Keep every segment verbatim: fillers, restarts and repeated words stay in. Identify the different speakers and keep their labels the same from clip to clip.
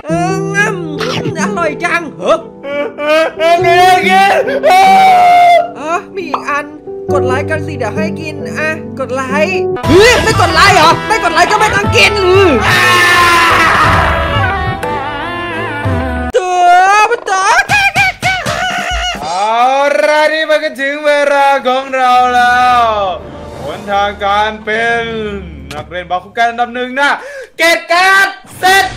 Speaker 1: เอองั้มอร่อยจังเฮ้ยเออมีอีกอันกดไลค์กันสิเดี๋ยวให้กินอ่ะกดไลค์เฮ้ยไม่กดไลค์เหรอไม่กดไลค์ก็ไม่ต้องกิน
Speaker 2: นี่มันก็ถึงเวลาของเราแล้วหนทางการเป็นนักเรียนบาคุกันอันดับหนึ่งนะเกตการเสร็จ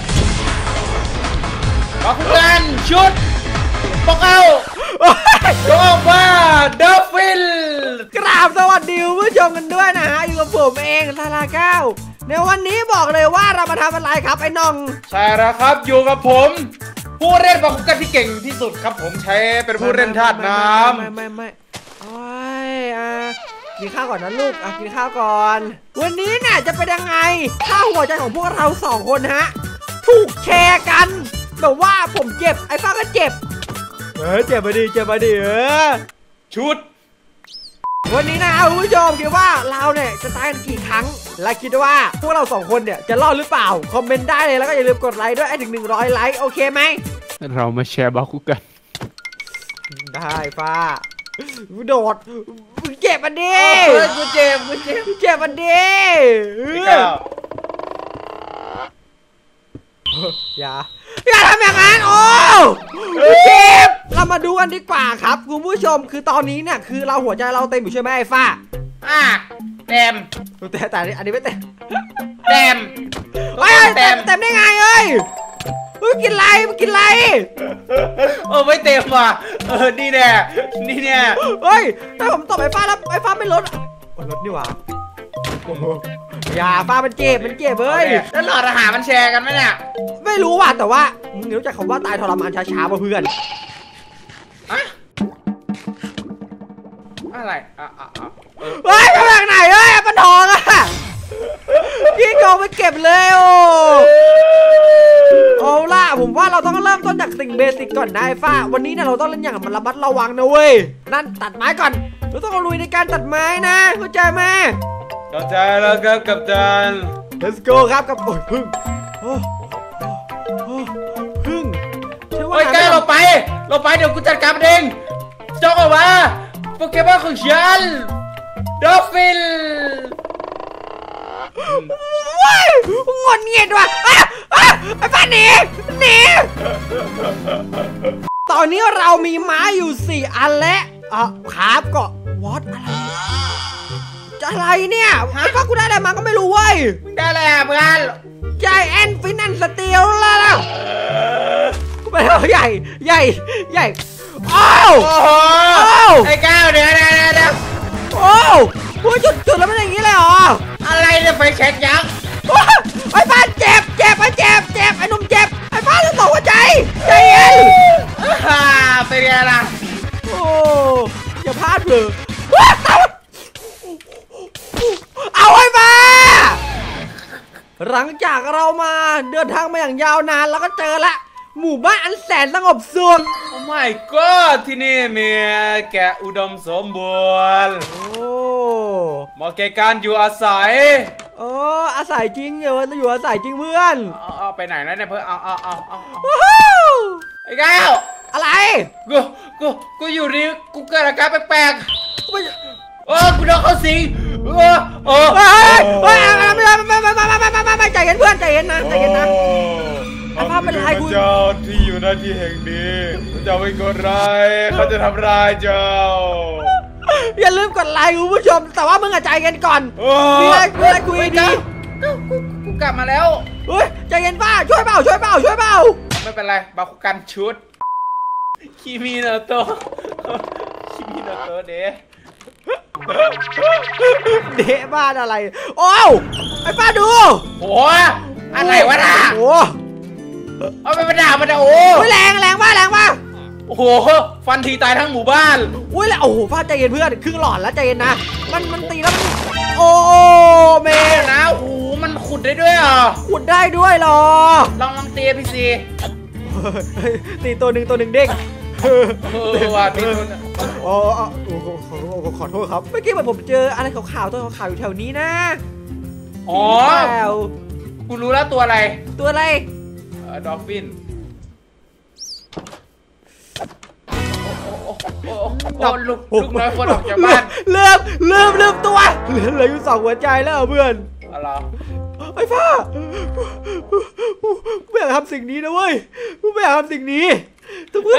Speaker 2: บาคุกันชุดปอกเอาโยกว่าเดฟฟิล
Speaker 1: กราบสวัสดีผู้ชมกันด้วยนะฮะอยู่กับผมเองลาลาเก้าในวันนี้บอกเลยว่าเรามาทำอะไรครับไอ้น้อง
Speaker 2: ใช่แล้วครับอยู่กับผมผู้เล่นบาคุกันที่เก่งที่สุดครับผมใช้เป็นผู้เล่นธาตุน้ำ
Speaker 1: ไม่ไม่ไม่โอ้ยอ่ะกินข้าวก่อนนะลูกอ่ะกินข้าวก่อนวันนี้เนี่ยจะเป็นยังไงถ้าหัวใจของพวกเราสองคนฮะถูกแชร์กันแบบว่าผมเจ็บไอ้ฟ้าก็เจ็บเออเจ็บมาดิเจ็บมาดิเออ
Speaker 2: ชุด
Speaker 1: วันนี้นะคุณผู้ชมคิดว่าเราเนี่ยจะตายกันกี่ครั้งและคิดว่าพวกเราสองคนเนี่ยจะรอดหรือเปล่าคอมเมนต์ได้เลยแล้วก็อย่าลืมกดไลค์ด้วยให้ถึงหนึ่งร้อยไลค์โอเคไหม
Speaker 2: เรามาแชร์บาคุกัน
Speaker 1: ได้ฟ้าโดดเจ็บมันดิ
Speaker 2: กูเจ็บกูเจ็บ
Speaker 1: เจ็บมันดิอย่าอย่าทำอย่างนั้นโอ้เจ็บเรามาดูกันดีกว่าครับคุณผู้ชมคือตอนนี้เนี่ยคือเราหัวใจเราเต็มอยู่ใช่ไหมไอ้ฟ้า
Speaker 2: อ่ะเต็ม
Speaker 1: แต่แต่อันนี้ไม่เต็ม
Speaker 2: เต็ม
Speaker 1: เฮ้ยเต็มเต็มได้ไงเอ้ยมึงกินไรมึงกินไร
Speaker 2: โอ้ไม่เต็มว่ะเออนี่แน่นี่แน่
Speaker 1: เฮ้ยถ้าผมตบไอ้ฟ้าแล้วไอ้ฟ้าไม่ลดลดนี่หว่าอย่าฟ้ามันเจ็บมันเจ็บเฮ้ย
Speaker 2: แล้วหลอดอาหารมันแชร์กันไหมเนี่ย
Speaker 1: ไม่รู้ว่ะแต่ว่ามึงรู้จักคำว่าตายทรมานช้าๆป่ะเพื่อน
Speaker 2: อะอะไรอ่ะอ่ะ
Speaker 1: เฮ้ยไปทางไหนเฮ้ยปนทองอ่ะพี่กองไปเก็บเลยโอ้เอาล่ะผมว่าเราต้องเริ่มต้นจากสิ่งเบสิกก่อนนะไอ้ฟ้าวันนี้เนี่ยเราต้องเล่นอย่างมันระมัดระวังนะเว้ยนั่นตัดไม้ก่อนเราต้องลุยในการตัดไม้นะเข้าใจไหม
Speaker 2: เข้าใจแล้วครับกัปตัน
Speaker 1: let's go ครับกับโอ้ยพึ่งโอ้พึ่ง
Speaker 2: เฮ้ยแกเราไปเราไปเดี๋ยวกูจัดการเองจ้องออกมาโปเกมอนของฉันดอฟฟิล
Speaker 1: ว้ายงอนเงียดว่ะไอ้ฟ้าหนีหนีตอนนี้เรามีไม้อยู่สี่อันและอ่ะขาบก็วอตอะไรจะอะไรเนี่ยไอ้ฟ้ากูได้อะไรมาก็ไม่รู้เว้ย
Speaker 2: ได้อะไรเพื่อน
Speaker 1: ใจแอนฟินแอนสตีลแล้วกูไปแล้วใหญ่ใหญ่ใหญ่โอ้
Speaker 2: โหไอ้ก้าวเดี๋ยวเดี๋ยวเดี๋ยว
Speaker 1: โอ้พูดจุดจุดแล้วมันอย่างนี้เลยเหรอ
Speaker 2: อะไรเนี่ยไฟแช็กยักษ์
Speaker 1: ไอ้ฟ้าเจ็บเจ็บไอ้เจ็บเจ็บไอ้หนุ่มเจ็บไอ้ฟ้าจะตกหัวใจใจเย็น
Speaker 2: ฮ่าเป็นไงล่ะ
Speaker 1: โอ้อย่าพลาดเลยเอาไอ้ฟ้าหลังจากเรามาเดินทางมาอย่างยาวนานแล้วก็เจอละหมู่บ้านอันแสนสงบสุข
Speaker 2: โอ้ my god ที่นี่มีแกะอุดมสมบูรณ์
Speaker 1: โอ้
Speaker 2: เหมาะแก่การอยู่อาศัย
Speaker 1: โอ้อาศัยจริงอยู่อยู่อาศัยจริงเพื่อน
Speaker 2: เอาเอาไปไหนแล้วเนี่ยเพื่อนเอาเอาเอาเอาไอ้ก้าว
Speaker 1: อะไร
Speaker 2: กูกูกูอยู่นี่กูเกิดอาการแปลกๆโอ้กูโดนเขาสิงโอ้โอ้
Speaker 1: เฮ้ยเฮ้ยไม่ไม่ไม่ไม่ไม่ไม่ไม่ไม่ใจเย็นเพื่อนใจเย็นนะใจเย็นนะไอ้ภาพเป็นไรกู
Speaker 2: เจ้าที่อยู่หน้าที่แห่งนี้เจ้าเป็นคนร้ายเขาจะทำร้ายเจ้า
Speaker 1: อย่าลืมกดไลค์คุณผู้ชมแต่ว่ามึงใจเย็นก่อนมีอะไรมีอะไรคุยดี
Speaker 2: กูกลับมาแล้ว
Speaker 1: เฮ้ยใจเย็นป้าช่วยเปล่าช่วยเปล่าช่วยเปล่า
Speaker 2: ไม่เป็นไรบาคุกันชุดคิมิโนโตะคิมิโนโตะเดะ
Speaker 1: เดะบ้านอะไรโอ้ไอ้ป้าดู
Speaker 2: โอ้อะไรวะน่ะ
Speaker 1: โอ้
Speaker 2: เอาไปประดาประดาโอ้
Speaker 1: แรงแรงมากแรงมาก
Speaker 2: โอ้โหฟันทีตายทั้งหมู่บ้าน
Speaker 1: อุ้ยแล้วโอ้โหฟ้าใจเย็นเพื่อนครึ่งหลอดแล้วใจเย็นนะมันมันตีแล้วมันโอ้เมย์
Speaker 2: นะโอ้โหมันขุดได้ด้วยอ่ะ
Speaker 1: ขุดได้ด้วยหรอ
Speaker 2: ลองลองตีพี่ซี
Speaker 1: ตีตัวหนึ่งตัวหนึ่งเด้ง
Speaker 2: เออว่าตีตัว
Speaker 1: อ๋อขอโทษครับเมื่อกี้เหมือนผมเจออะไรขาวๆตัวขาวๆอยู่แถวนี้นะ
Speaker 2: อ๋อกูรู้แล้วตัวอะไร
Speaker 1: ตัวอะไร
Speaker 2: ไดอลฟินโอ้โอ้ลูกลูกน้อยคนออกจากบ้าน
Speaker 1: เริ่มเริ่มเริ่มตัวเหลือเหลืออยู่สองหัวใจแล้วเพื่อน
Speaker 2: อะไร
Speaker 1: ไอ้ฟ้าไม่อยากทำสิ่งนี้นะเว้ยไม่อยากทำสิ่งนี้แต่เพื่อน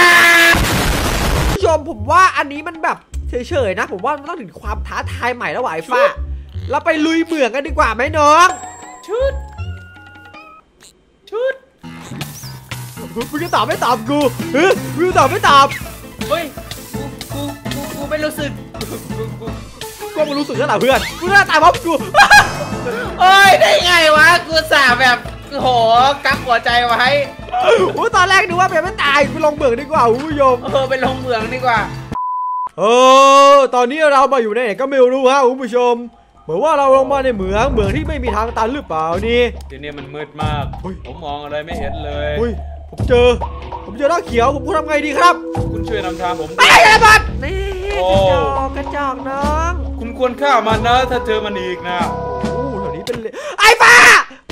Speaker 1: ผู้ชมผมว่าอันนี้มันแบบเฉยๆนะผมว่ามันต้องถึงความท้าทายใหม่แล้วไอ้ฟ้าเราไปลุยเหมืองกันดีกว่าไหมน้อง
Speaker 2: ชุดชุด
Speaker 1: มึงจะตอบไม่ตอบกูเฮ้ยมึงจะตอบไม่ตอบ
Speaker 2: เฮ้ยกูกูกูกูไม่รู้สึกกูกู
Speaker 1: ก็มึงรู้สึกแล้วเหรอเพื่อนกูน่าตายเพราะกู
Speaker 2: เอ้ยได้ไงวะกูสาแบบโหกักหัวใจไว้
Speaker 1: โอ้ตอนแรกนึกว่าเป็นไม่ตายไปลงเหมืองดีกว่าคุณผู้ชม
Speaker 2: เออไปลงเหมืองดีกว่า
Speaker 1: เออตอนนี้เรามาอยู่ในไหนก็ไม่รู้ฮะคุณผู้ชมเหมือนว่าเราลงมาในเหมืองเหมืองที่ไม่มีทางตันหรือเปล่านี่
Speaker 2: ทีนี้มันมืดมากผมมองอะไรไม่เห็นเลย
Speaker 1: ผมเจอผมเจอหน้าเขียวผมพูดทำไงดีครับ
Speaker 2: คุณช่วยนำทางผม
Speaker 1: ไอ้ระเบิดนี่กระจอกกระจอกน้อง
Speaker 2: คุณควรฆ่ามันนะถ้าเจอมันอีกนะ
Speaker 1: โอ้แถวนี้เป็นไอ้ป้า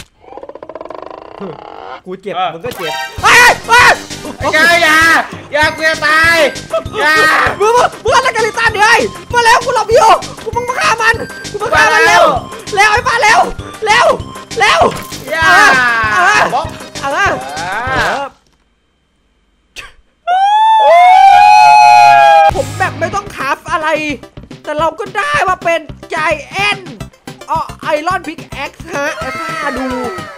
Speaker 1: กูเจ็บมึงก็เจ็บไอ้ไอ้
Speaker 2: อย่าอย่าอย่ากูจะตายอย่า
Speaker 1: มึงมึงอะไรกันลิต้าเดี๋ยวมาแล้วกูหลบอยู่กูมึงมาฆ่ามันกูมาฆ่ามันเร็วเร็วไอ้ป้าเร็วเร็วเร็ว
Speaker 2: อย่า
Speaker 1: บอกอะไรผมแบบไม่ต้องคราฟอะไรแต่เราก็ได้มาเป็นใจแอนอ๋อไอรอนพิกแอ็กซ์ฮะไอ้ป้าดู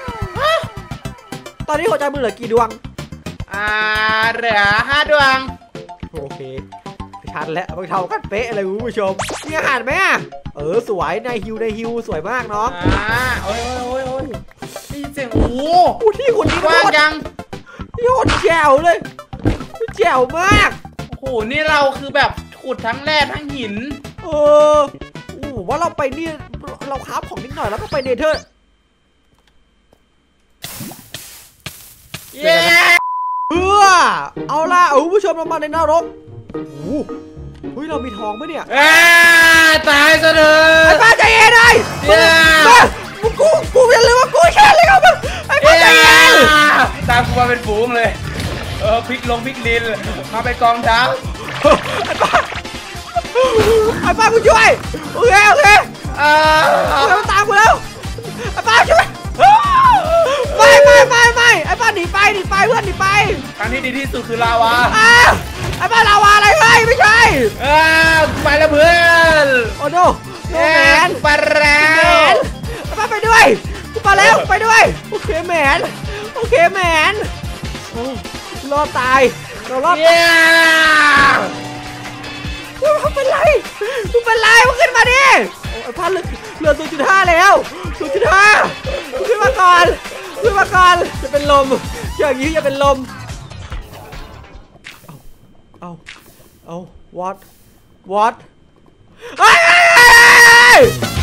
Speaker 1: ตอนนี้หัวใจมึงเหลือกี่ดวง
Speaker 2: อ่าเหลือห้าดวง
Speaker 1: โอเคชัดแล้วไปเท่ากันเป๊ะเลยคุณผู้ชมมีอาหารไหมอ่ะเออสวยในฮิวในฮิวสวยมากน้อง
Speaker 2: อ่าโอ้ยโอ้ยโอ้ยนี่เจ๋งโอ้โห
Speaker 1: ที่คนนี้
Speaker 2: ว่างยัง
Speaker 1: โยนแจ๋วเลยแจ๋วมาก
Speaker 2: โอ้โหนี่เราคือแบบขุดทั้งแร่ทั้งหิน
Speaker 1: เออโอ้ว่าเราไปนี่เราคราฟของนิดหน่อยแล้วก็ไปเนเธอร์
Speaker 2: เย้
Speaker 1: เออเอาล่ะคุณผู้ชมเรามาในนรกโอ้โหเฮ้ยเรามีทองไหมเนี่ย
Speaker 2: ตายซะเถอะ
Speaker 1: ไอ้ป้าใจเย็นเลยกูกูกูอย่าลืมว่ากูแค่เลยครับไอ้ป้าใจเย็น
Speaker 2: ตามกูมาเป็นฝูงเลยเออพลิกลงพลิกดินมาเป็นกองทัพ
Speaker 1: ไอ้ป้าไอ้ป้ากูช่วยโอเคโอเคเออตามกูแล้วไอ้ป้าช่วยไม่ไม่ไม่ไม่ไอ้ป้าหนีไปหนีไปเพื่อนหนีไป
Speaker 2: ทางที่ดีที่สุดคือลาวา
Speaker 1: ไอ้ป้าลาวาอะไรเฮ้ยไม่ใช่
Speaker 2: ไปแล้วเพื่อน
Speaker 1: โอ้โนโนแมน
Speaker 2: ไปแล้ว
Speaker 1: ไอ้ป้าไปด้วยกูไปแล้วไปด้วยโอเคแมนโอเคแมนรอดตายเรารอดตายมึงเป็นไรมึงเป็นไรมึงขึ้นมาดิไอ้ป้าเหลือเหลือศูนย์จุดห้าแล้วศูนย์จุดห้าขึ้นมาก่อนขึ้นมาก่อนจะเป็นลมอย่างนี้จะเป็นลมเอาเอา what what เฮ้ย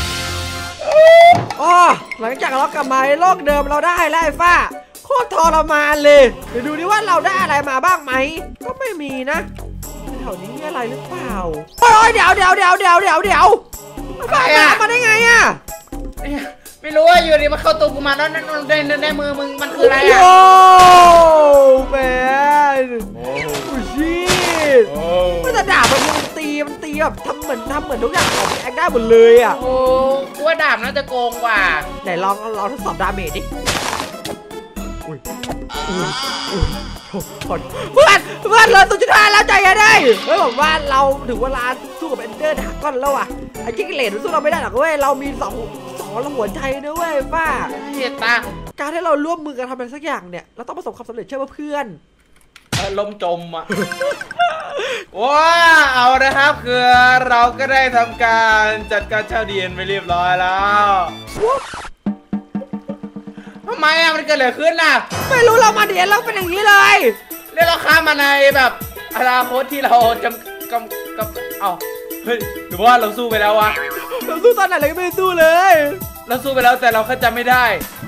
Speaker 1: อ๋อหลังจากเรากลับมาโลกเดิมเราได้แล้วไอ้ฟ้าโคตรทรมานเลยเดี๋ยวดูดิว่าเราได้อะไรมาบ้างไหมก็ไม่มีนะแถวนี้มีอะไรหรือเปล่าโอ้ยเดี๋ยวเดี๋ยวเดี๋ยวเดี๋ยวเดี๋ยวเดี๋ยวป้ามาได้ไงอ่ะ
Speaker 2: ไม่รู้ว่าอยู่ดีมาเข้าตัวกูมาแล้วนั่นในในมือมึงมันคืออะไรอ่ะ
Speaker 1: โอ้แมนโอ้ชีตมันจะด่ามันมันตีมันตีแบบทำเหมือนทำเหมือนทุกอย่างของแอคได้หมดเลยอ่ะ
Speaker 2: โอ้กูว่าดาบน่าจะโกงกว่า
Speaker 1: ไหนลองลองทดสอบดาเมจดิอุ้ยอุ้ยอุ้ยเพื่อนเพื่อนเลยสุดท้ายแล้วใจยังได้เฮ้ยผมว่าเราถึงเวลาสู้กับเอนเดอร์ดาก้อนแล้วอ่ะไอ้กิ๊กเลนสู้เราไม่ได้หรอกเว้ยเรามีสองสองหัวใจนะเว้ยป้า
Speaker 2: เหี้ยตา
Speaker 1: การที่เราร่วมมือกันทำอะไรสักอย่างเนี่ยเราต้องประสบความสำเร็จเชื่อว่าเพื่อน
Speaker 2: ลมจมอ่ะว้าเอานะครับคือเราก็ได้ทำการจัดการเช่าดีเอ็นไปเรียบร้อยแล้วทำไมอะมันเกิดอะไรขึ้นล่ะ
Speaker 1: ไม่รู้เรามาเดียนเราเป็นอย่างนี้เลย
Speaker 2: เรียกเราข้ามมาในแบบอนาคตที่เราจำกำกับเอ้าเฮ้ยหรือว่าเราสู้ไปแล้ววะ
Speaker 1: เราสู้ตอนไหนเราก็ไม่ได้สู้เลย
Speaker 2: เราสู้ไปแล้วแต่เราแค่จำไม่ได้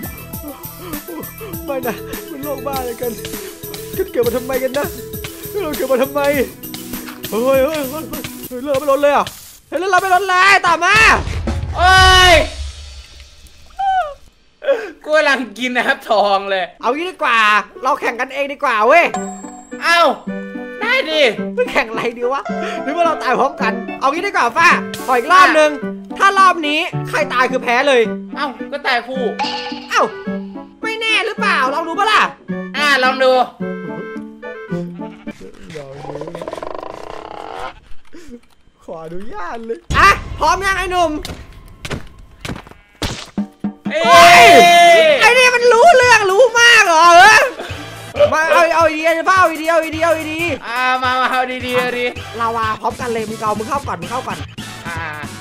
Speaker 1: ไม่นะมันโลกบ้าอะไรกันเกิดมาทำไมกันนะเราเกิดมาทำไมเฮ้ยเฮ้ยเฮ้ยเรือไม่ล้นเลยอ่ะเฮ้ยเรือเราไม่ล้นเลยตามมา
Speaker 2: โอ้ยกูกำลังกินนะครับทองเลย
Speaker 1: เอางี้ดีกว่าเราแข่งกันเองดีกว่าเว้ย
Speaker 2: เอ้าได้ดิ
Speaker 1: ไม่แข่งอะไรดีวะหรือว่าเราตายพร้อมกันเอางี้ดีกว่าฟ้าขออีกรอบนึงถ้ารอบนี้ใครตายคือแพ้เลย
Speaker 2: เอ้าก็ตายคู่
Speaker 1: เอ้าไม่แน่หรือเปล่าลองดูปะล่ะ
Speaker 2: อ่าลองดู
Speaker 1: ขออนุญาตเลยอ่ะพร้อมยังไอ้หนุ่มเฮ้ยไอ้นี่มันรู้เรื่องรู้มากเหรอเออมาเอาเอาดีเอาเฝ้าดีเอาดีเอาดี
Speaker 2: อ่ามามาเอาดีดีเอาดี
Speaker 1: ลาวาพร้อมกันเลยมึงเอามึงเข้าก่อนมึงเข้าก่อน
Speaker 2: อ่า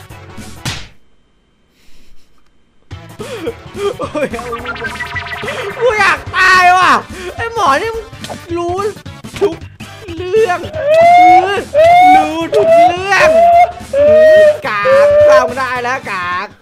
Speaker 1: กูอยากตายว่ะไอ้หมอนี่รู้ทุกเรื่องรู้ทุกเรื่องกากเข้าได้แล้วกาก